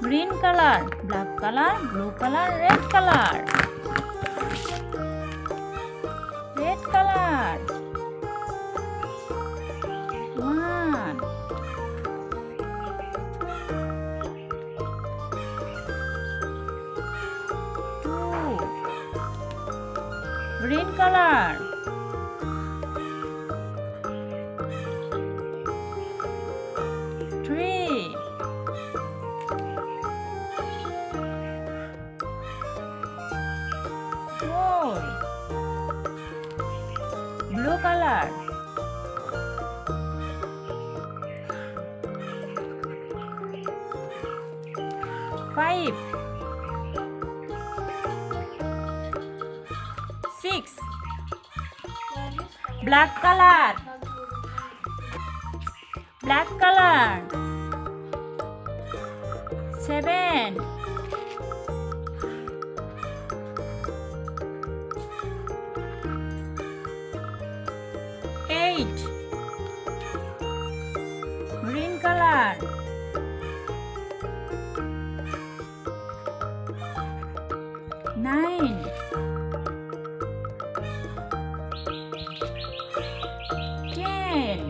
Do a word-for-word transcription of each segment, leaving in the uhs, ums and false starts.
green color, black color, blue color, red color. Red color. One. Two. Green color. Three. Four. Blue color. Five. Six. Black color. Black color. Seven. Eight. Green color. Nine. Ten.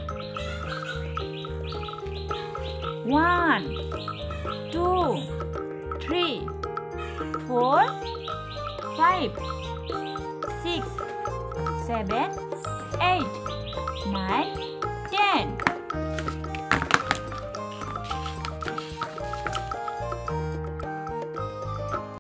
One, two, three, four, five, six, seven, eight, nine,